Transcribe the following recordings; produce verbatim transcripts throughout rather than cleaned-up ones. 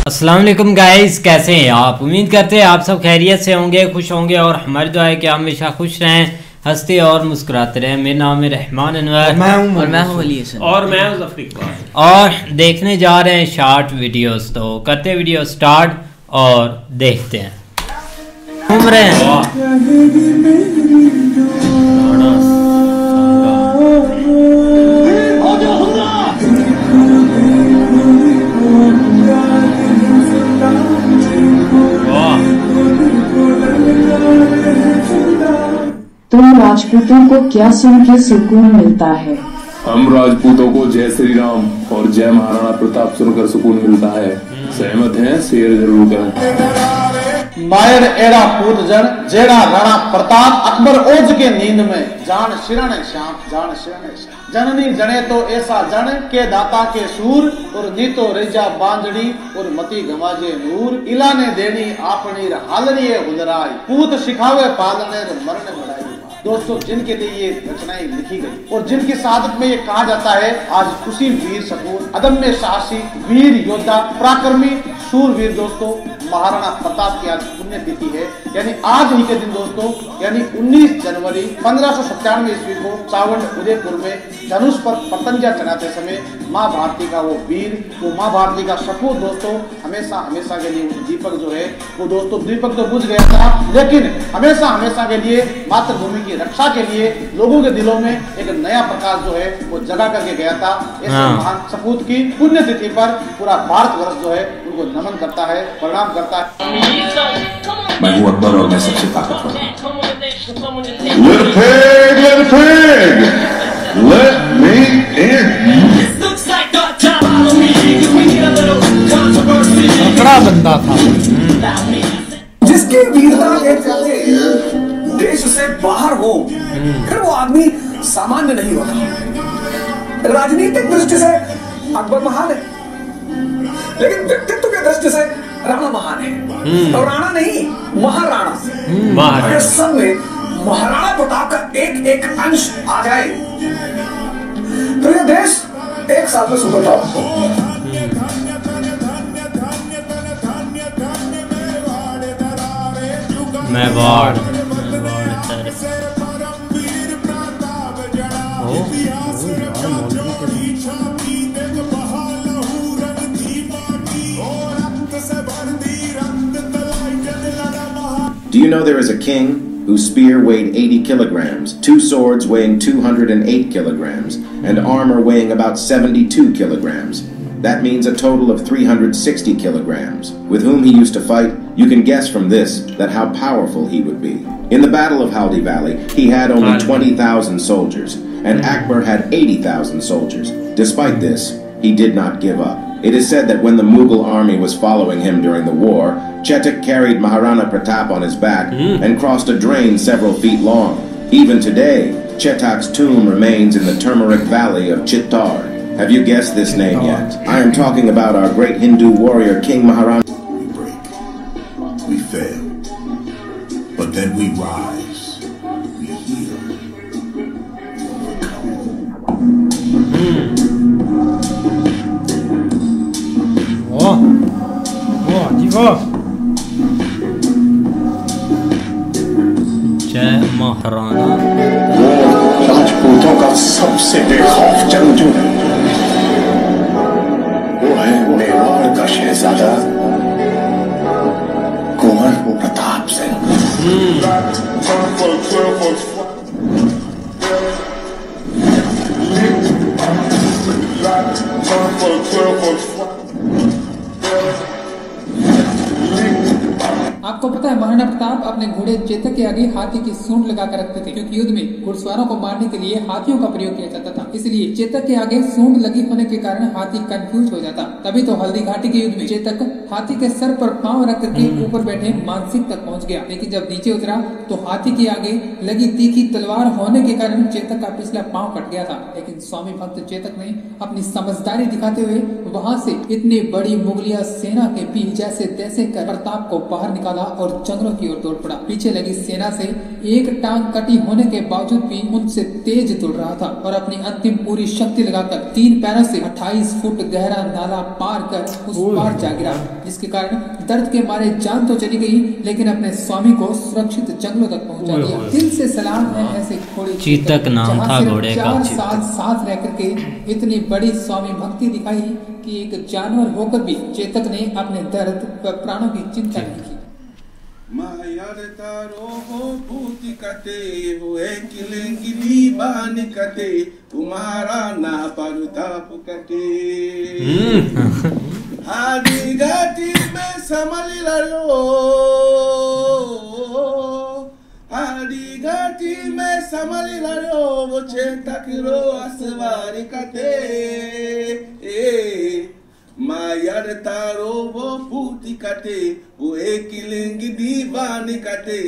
अस्सलाम वालेकुम गाइस, कैसे हैं आप। उम्मीद करते हैं आप सब खैरियत से होंगे, खुश होंगे और हमारी दुआ है कि आप हमेशा खुश रहें, हंसते और मुस्कुराते रहें। मेरा नाम है रहमान अनवर मैं हूं और मैं हूं अली हसन और मैं हूं ज़फर इकबाल और देखने जा रहे हैं शॉर्ट वीडियोस। तो करते वीडियो स्टार्ट और देखते हैं। घूम रहे हैं तुम राजपूतों को क्या सुन के सुकून मिलता है? हम राजपूतों को जय श्री राम और जय महाराणा प्रताप सुनकर सुकून मिलता है। सहमत हैं? शेयर जरूर करें। मायर एड़ा पूत जन जेड़ा राणा प्रताप अकबर ओज के नींद में जान शिरण श्याम जान शिरण श्याम जननी जने तो ऐसा जन के दाता के सूर और नी तो रेजा बांजड़ी और मती गमाजे नूर इला ने देनी आपनी हालरी हुदराई पूत सिखावे पालने मरण बढ़ाई। दोस्तों, जिनके लिए ये रचनाएं लिखी गई और जिनकी शहादत में ये कहा जाता है, आज उसी वीर सपूत अदम्य साहसी वीर योद्धा पराक्रमी सूरवीर दोस्तों महाराणा प्रताप की आज पुण्यतिथि है। यानी आज ही के दिन दोस्तों, यानी उन्नीस जनवरी पंद्रह सौ सत्तानवे ईस्वी को सावन उदयपुर में धनुष पर पतंजा चढ़ाते समय माँ भारती का वो वीर, वो माँ भारती का सपूत दोस्तों हमेशा हमेशा के लिए दीपक जो है वो दोस्तों दीपक तो बुझ गया था, लेकिन हमेशा हमेशा के लिए मातृभूमि की रक्षा के लिए लोगों के दिलों में एक नया प्रकाश जो है वो जगा करके गया था। ऐसे महान सपूत की पुण्यतिथि पर पूरा भारतवर्ष जो है उनको नमन करता है, प्रणाम करता है। मैं हूं अकबर और मैं सबसे ताकतवर बड़ा बंदा था जिसकी वीरता के चलते देश से बाहर हो, फिर वो आदमी सामान्य नहीं होता। राजनीतिक दृष्टि से अकबर महान है, लेकिन व्यक्तित्व के दृष्टि से राणा महान है। और राणा नहीं, महाराणा। अगर सब में महाराणा प्रताप का एक एक अंश आ जाए तो ये देश एक साल में सुधर जाता। Mewar Do you know there is a king whose spear weighed eighty kilograms, two swords weighing two hundred eight kilograms, and armor weighing about seventy-two kilograms? That means a total of three hundred sixty kilograms. With whom he used to fight, you can guess from this that how powerful he would be. In the Battle of Haldi Valley, he had only twenty thousand soldiers, and Akbar had eighty thousand soldiers. Despite this, he did not give up. It is said that when the Mughal army was following him during the war, Chetak carried Maharana Pratap on his back mm. and crossed a drain several feet long. Even today, Chetak's tomb remains in the turmeric valley of Chittor. Have you guessed this name yet? I am talking about our great Hindu warrior King Maharana. We break, we fail, but then we rise, we heal, जय महाराणा। वो राजपूतों का सबसे बेखौफ जंगजू है। वो है मेवाड़ का शहजादा कुंवर प्रताप सिंह। आपको पता है महाराणा प्रताप अपने घोड़े चेतक के आगे हाथी की सूंड लगा कर रखते थे, क्योंकि युद्ध में घुड़सवारों को मारने के लिए हाथियों का प्रयोग किया जाता था। इसलिए चेतक के आगे सूंड लगी होने के कारण हाथी कंफ्यूज हो जाता। तभी तो हल्दी घाटी के युद्ध में चेतक हाथी के सर पर पांव रख करके ऊपर बैठे मानसिक तक पहुंच गया, लेकिन जब नीचे उतरा तो हाथी के आगे लगी तीखी तलवार होने के कारण चेतक का पिछला पांव कट गया था। लेकिन स्वामी भक्त चेतक ने अपनी समझदारी दिखाते हुए वहां से इतनी बड़ी मुगलिया सेना के बीच जैसे तैसे कर प्रताप को बाहर निकाला और और जंगलों की ओर दौड़ पड़ा। पीछे लगी सेना से एक टांग कटी होने के बावजूद भी उनसे तेज दौड़ रहा था और अपनी अंतिम पूरी शक्ति लगाकर तीन पैरों से अट्ठाईस फुट गहरा नाला पार कर उस पार जा गिरा, जिसके कारण दर्द के मारे जान तो चली गई, लेकिन अपने स्वामी को सुरक्षित जंगलों तक पहुंचा दिया। दिल से सलाम है ऐसे घोड़े चेतक नाम था घोड़े का। चार साल साथ रह करके इतनी बड़ी स्वामी भक्ति दिखाई कि एक जानवर होकर भी चेतक ने अपने दर्द व प्राणों की चिंता नहीं की। मायार तारो हो भूति कते हुए किलेंगी बानी कते तुम्हारा ना परताप कटे हादी घाटी में समल लड़ो हादी घाटी में समल लड़ो वो चेतक रो असवारी कते ए मायर तारो वो फूटी कटे वो एक किलेंगी दीवानी कटे।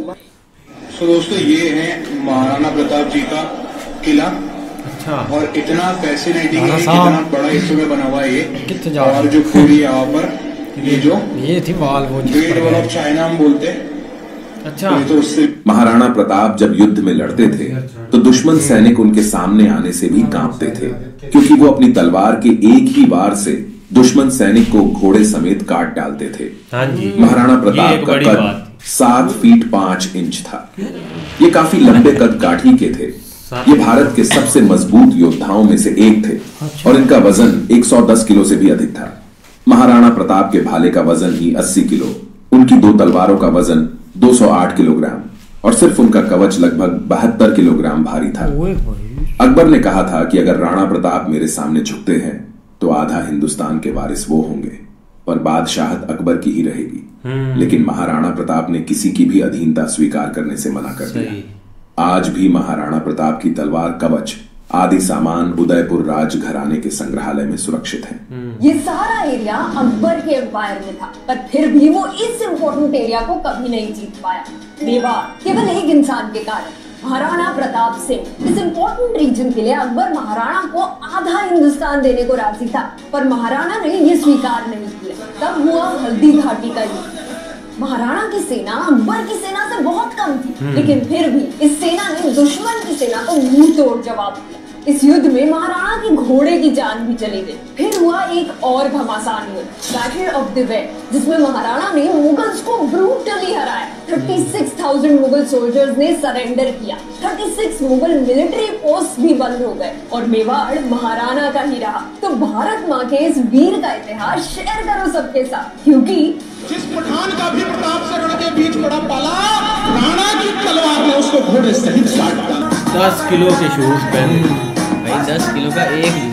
तो दोस्तों ये है महाराणा प्रताप जी का किला। अच्छा। और इतना फैसिनेटिंग है, इतना बड़ा हिस्से में बना हुआ है ये। और जो पूरी यहाँ पर ये जो ये थी वाल वो ग्रेट वॉल ऑफ चाइना हम बोलते हैं। अच्छा। तो उससे महाराणा प्रताप जब युद्ध में लड़ते थे तो दुश्मन सैनिक उनके सामने आने से भी कांपते थे, क्योंकि वो अपनी तलवार के एक ही वार से दुश्मन सैनिक को घोड़े समेत काट डालते थे। महाराणा प्रताप का कद सात फीट पांच इंच था। ये काफी लंबे कद काठी के थे। ये भारत के सबसे मजबूत योद्धाओं में से एक थे और इनका वजन एक सौ दस किलो से भी अधिक था। महाराणा प्रताप के भाले का वजन ही अस्सी किलो, उनकी दो तलवारों का वजन दो सौ आठ किलोग्राम और सिर्फ उनका कवच लगभग बहत्तर किलोग्राम भारी था। अकबर ने कहा था कि अगर राणा प्रताप मेरे सामने झुकते हैं तो आधा हिंदुस्तान के वारिस वो होंगे, पर बादशाहत अकबर की ही रहेगी। लेकिन महाराणा प्रताप ने किसी की भी अधीनता स्वीकार करने से मना कर दिया। आज भी महाराणा प्रताप की तलवार कवच आदि सामान उदयपुर राज घराने के संग्रहालय में सुरक्षित है। ये सारा एरिया अकबर के एम्पायर में था, पर फिर भी वो इस इम्पोर्टेंट एरिया को कभी नहीं जीत पाया। मेवाड़ केवल एक इंसान के कारण, महाराणा प्रताप सिंह। इस इम्पोर्टेंट रीजन के लिए अकबर महाराणा को आधा हिंदुस्तान देने को राजी था, पर महाराणा ने ये स्वीकार नहीं किया। तब हुआ हल्दी घाटी का युद्ध। महाराणा की सेना अकबर की सेना से बहुत कम थी, लेकिन फिर भी इस सेना ने दुश्मन की सेना को मुंह तोड़ जवाब दिया। इस युद्ध में महाराणा की घोड़े की जान भी चली गई। फिर हुआ एक और घमासान युद्ध, बैटल ऑफ द वेड, जिसमें महाराणा ने मुगल्स को ब्रूटली हराया। छत्तीस हज़ार मुगल सोल्जर्स ने सरेंडर किया। छत्तीस मुगल मिलिट्री पोस्ट भी बंद हो गए और मेवाड़ महाराणा का ही रहा। तो भारत माँ के इस वीर का इतिहास शेयर करो सबके साथ, क्योंकि जिस पठान का भी प्रताप से रण के बीच पड़ा पाला, राणा की तलवार ने उसको घोड़े सहित काट डाला। दस किलो के शूज पहने भाई, दस किलो का एक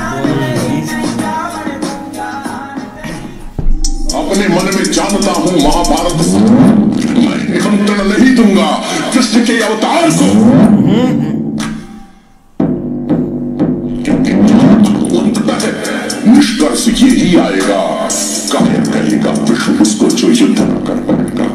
अपने मन में जानता हूँ महाभारत मैं निमंत्रण नहीं दूंगा कृष्ण के अवतार को, निष्कर्ष यही आएगा, काहे कहेगा विष्णु उसको जो युद्ध न कर पाएगा।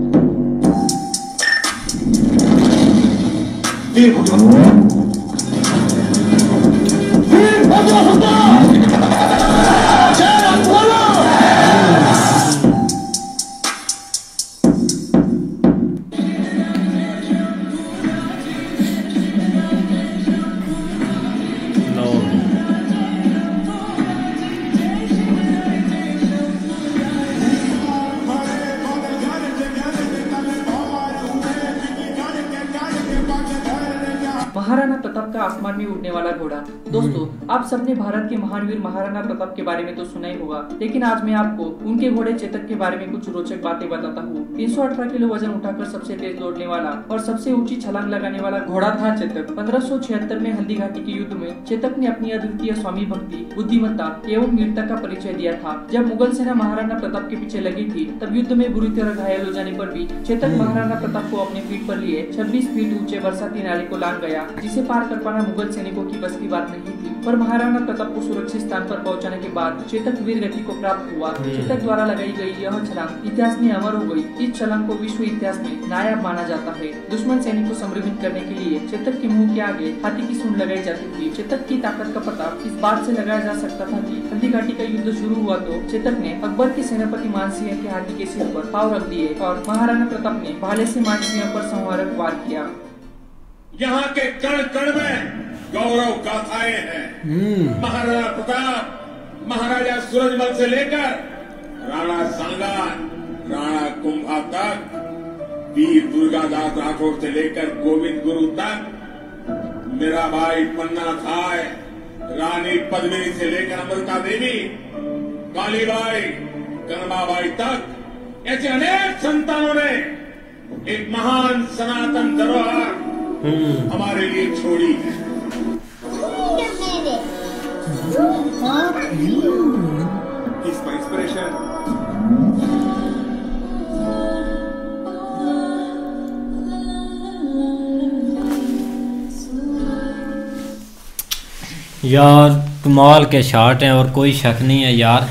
महाराणा प्रताप का आसमान में उड़ने वाला घोड़ा। दोस्तों, आप सबने भारत के महान वीर महाराणा प्रताप के बारे में तो सुना ही होगा, लेकिन आज मैं आपको उनके घोड़े चेतक के बारे में कुछ रोचक बातें बताता हूँ। तीन सौ अठारह किलो वजन उठाकर सबसे तेज दौड़ने वाला और सबसे ऊंची छलांग लगाने वाला घोड़ा था चेतक। पंद्रह सौ छिहत्तर में हल्दी घाटी के युद्ध में चेतक ने अपनी अद्वितीय स्वामी भक्ति, बुद्धिमत्ता एवं वीरता का परिचय दिया था। जब मुगल सेना महाराणा प्रताप के पीछे लगी थी, तब युद्ध में बुरी तरह घायल हो जाने पर भी चेतक महाराणा प्रताप को अपने पीठ पर लिए छब्बीस फीट ऊंचे बरसाती नाले को लांग गया, जिसे जिसे पार कर पाना मुगल सैनिकों की बस की बात नहीं थी। पर महाराणा प्रताप को सुरक्षित स्थान पर पहुंचाने के बाद चेतक वीर गति को प्राप्त हुआ। चेतक द्वारा लगाई गई यह छलांग इतिहास में अमर हो गई। इस छलांग को विश्व इतिहास में नायाब माना जाता है। दुश्मन सैनिक को संभ्रमित करने के लिए चेतक के मुंह के आगे हाथी की सूंड लगाई जाती थी। चेतक की ताकत का पता इस बात से लगाया जा सकता था कि हल्दी घाटी का युद्ध शुरू हुआ तो चेतक ने अकबर के सेनापति मानसिंह के हाथी के सिर पर पांव रख दिए और महाराणा प्रताप ने भाले से मानसिंह पर संहारक वार किया। यहाँ के कण कण में गौरव गाथाएं हैं। महाराणा प्रताप महाराजा सूरजमल से लेकर राणा सांगा, राणा कुंभा तक, वीर दुर्गादास राठौर से लेकर गोविंद गुरु तक, मीराबाई पन्ना खाए, रानी पद्मिनी से लेकर अमृता देवी, कालीबाई, कनबाबाई तक ऐसे अनेक संतानों ने एक महान सनातन धरोहर हमारे लिए छोड़ी है। इसका इंस्पिरेशन यार कमाल के शॉट हैं और कोई शक नहीं है यार,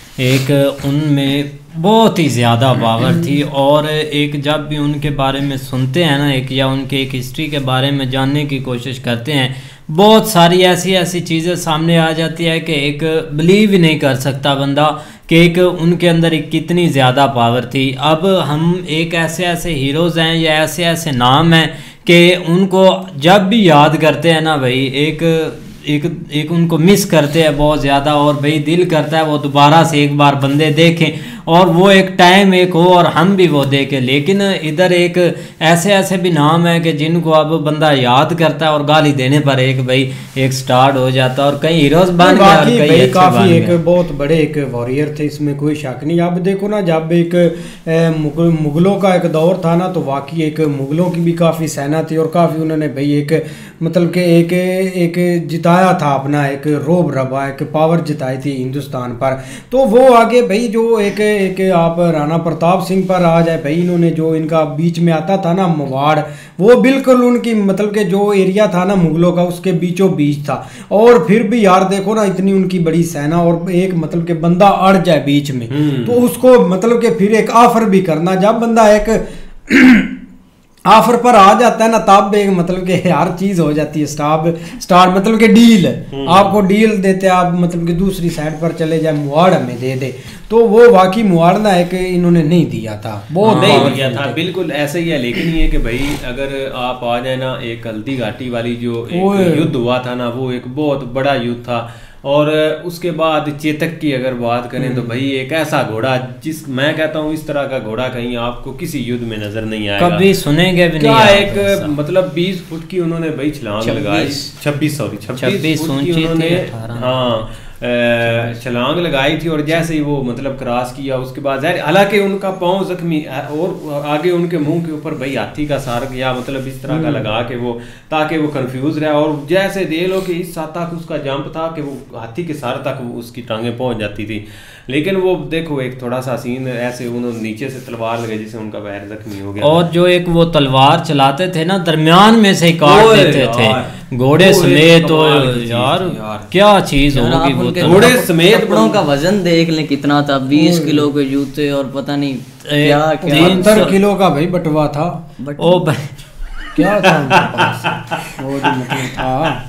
एक उनमें बहुत ही ज़्यादा पावर थी। और एक जब भी उनके बारे में सुनते हैं ना, एक या उनके एक हिस्ट्री के बारे में जानने की कोशिश करते हैं, बहुत सारी ऐसी ऐसी चीज़ें सामने आ जाती है कि एक बिलीव ही नहीं कर सकता बंदा कि एक उनके अंदर एक कितनी ज़्यादा पावर थी। अब हम एक ऐसे ऐसे हीरोज़ हैं या ऐसे ऐसे नाम हैं कि उनको जब भी याद करते हैं ना भाई, एक एक एक उनको मिस करते हैं बहुत ज़्यादा, और भाई दिल करता है वो दोबारा से एक बार बंदे देखें और वो एक टाइम एक हो और हम भी वो देखें। लेकिन इधर एक ऐसे ऐसे भी नाम है कि जिनको अब बंदा याद करता है और गाली देने पर एक भाई एक स्टार्ट हो जाता है और कई हीरोज बन गए और कई अच्छे काफ़ी एक बहुत बड़े एक वॉरियर थे, इसमें कोई शक नहीं। अब देखो ना, जब एक मुगल मुगलों का एक दौर था ना, तो वाकई एक मुगलों की भी काफ़ी सेना थी और काफ़ी उन्होंने भाई एक मतलब कि एक एक जिताया था अपना एक रोब रबा एक पावर जिताई थी हिंदुस्तान पर। तो वो आगे भाई जो एक एक आप राणा प्रताप सिंह पर आ जाए भाई, इन्होंने जो इनका बीच में आता था ना मवाड़, वो बिल्कुल उनकी मतलब के जो एरिया था ना मुगलों का उसके बीचों बीच था। और फिर भी यार देखो ना, इतनी उनकी बड़ी सेना और एक मतलब के बंदा अड़ जाए बीच में, तो उसको मतलब के फिर एक ऑफर भी करना, जब बंदा एक ऑफर पर आ जाता है ना, तब एक मतलब के हर चीज हो जाती है। स्टार स्टार मतलब के डील, आपको डील देते हैं, आप मतलब कि दूसरी साइड पर चले जाए, मुआड़ हमें दे दे, तो वो वाकई मुआवजा है कि इन्होंने नहीं दिया था, बहुत नहीं दिया था, बिल्कुल ऐसे ही है। लेकिन ये कि भाई अगर आप आ जाए ना, एक हल्दी घाटी वाली जो एक युद्ध हुआ था ना, वो एक बहुत बड़ा युद्ध था। और उसके बाद चेतक की अगर बात करें तो भाई एक ऐसा घोड़ा, जिस मैं कहता हूँ इस तरह का घोड़ा कहीं आपको किसी युद्ध में नजर नहीं आएगा, कभी सुनेंगे भी नहीं। एक मतलब बीस फुट की उन्होंने भाई छलांग लगाई, छब्बीस सॉरी छब्बीस फुट की उन्होंने हाँ छलांग लगाई थी। और जैसे ही वो मतलब क्रॉस किया उसके बाद हालांकि उनका पाँव जख्मी और आगे उनके मुंह के ऊपर भाई हाथी का सार या मतलब इस तरह का लगा के वो, ताकि वो कंफ्यूज रहा। और जैसे दे लो कि इस तक उसका जंप था कि वो हाथी के सार तक उसकी टांगें पहुंच जाती थी। लेकिन वो देखो एक थोड़ा सा सीन ऐसे उन्होंने नीचे से तलवार लगाई जिससे उनका पैर जख्मी हो गया। और जो एक वो तलवार चलाते थे ना, दरमियान में से काट देते थे घोड़े समेत। तो यार क्या चीज होगी वो, घोड़े समेत। कपड़ों का वजन देख ले कितना था, बीस किलो के जूते और पता नहीं क्या क्या किलो का भाई बटवा था। ओ भाई क्या था वो जो मतलब था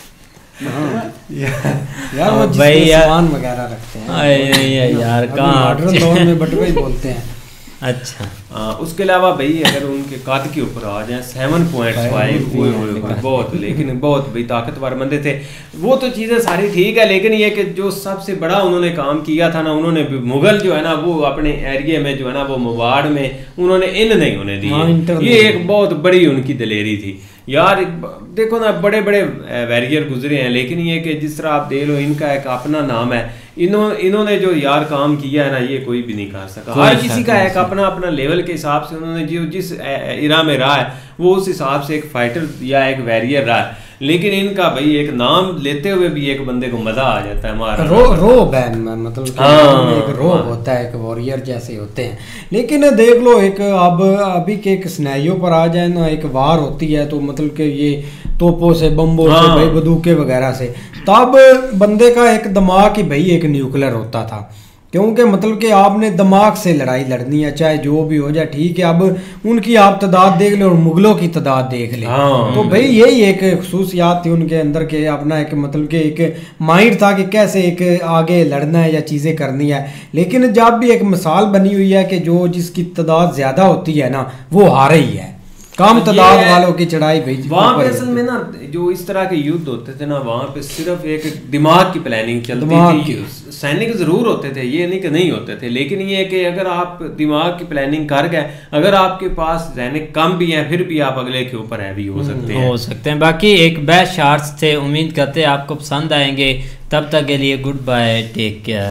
यार, वो जिसमें सामान वगैरह रखते हैं यार, कहाँ मॉडर्न दौर में बटवे ही बोलते हैं। अच्छा आ, उसके अलावा भाई अगर उनके कद के ऊपर आ जाए सेवन पॉइंट फाइव बहुत, लेकिन बहुत भाई ताकतवर बंदे थे। वो तो चीज़ें सारी ठीक है, लेकिन ये कि जो सबसे बड़ा उन्होंने काम किया था ना, उन्होंने मुगल जो है ना वो अपने एरिया में जो है ना वो मवाड़ में उन्होंने इन नहीं होने दिए। ये एक बहुत बड़ी उनकी दलेरी थी यार। देखो ना बड़े बड़े वैरियर गुजरे हैं, लेकिन ये कि जिस तरह आप देख लो इनका एक अपना नाम है। इन्हों इन्होंने जो यार काम किया है ना, ये कोई भी नहीं कर सका। हर किसी का एक अपना अपना लेवल के हिसाब से उन्होंने जो जिस इरा में रहा है वो उस हिसाब से एक फाइटर या एक वैरियर रहा है। लेकिन इनका भाई एक नाम लेते हुए भी एक बंदे को मजा आ जाता है। हमारा रो रोब है मतलब हाँ, एक रोब होता है, एक वॉरियर जैसे होते हैं। लेकिन देख लो एक अब अभी के एक स्नैरियो पर आ जाए ना, एक वार होती है तो मतलब कि ये तोपों से, बम्बों से, भाई बंदूकें वगैरह से। तब बंदे का एक दिमाग ही भाई एक न्यूक्लियर होता था, क्योंकि मतलब कि आपने दिमाग से लड़ाई लड़नी है, चाहे जो भी हो जाए, ठीक है। अब उनकी आप तादाद देख ले और मुगलों की तादाद देख ले, तो भाई यही एक खसूसियात थी उनके अंदर के, अपना एक मतलब कि एक माइंड था कि कैसे एक आगे लड़ना है या चीज़ें करनी है। लेकिन जब भी एक मिसाल बनी हुई है कि जो जिसकी तादाद ज़्यादा होती है ना वो हार ही है, कम तादाद वालों की चढ़ाई भेजी। वहाँ पे असल में ना जो इस तरह के युद्ध होते थे ना, वहाँ पे सिर्फ एक दिमाग की प्लानिंग चलती थी। सैनिक जरूर होते थे, ये नहीं कि नहीं होते थे, लेकिन ये कि अगर आप दिमाग की प्लानिंग कर गए, अगर आपके पास सैनिक कम भी हैं, फिर भी आप अगले के ऊपर हैवी हो सकते हैं हो सकते हैं। बाकी एक बेस्ट शॉट्स थे, उम्मीद करते हैं आपको पसंद आएंगे। तब तक के लिए गुड बाय, टेक केयर।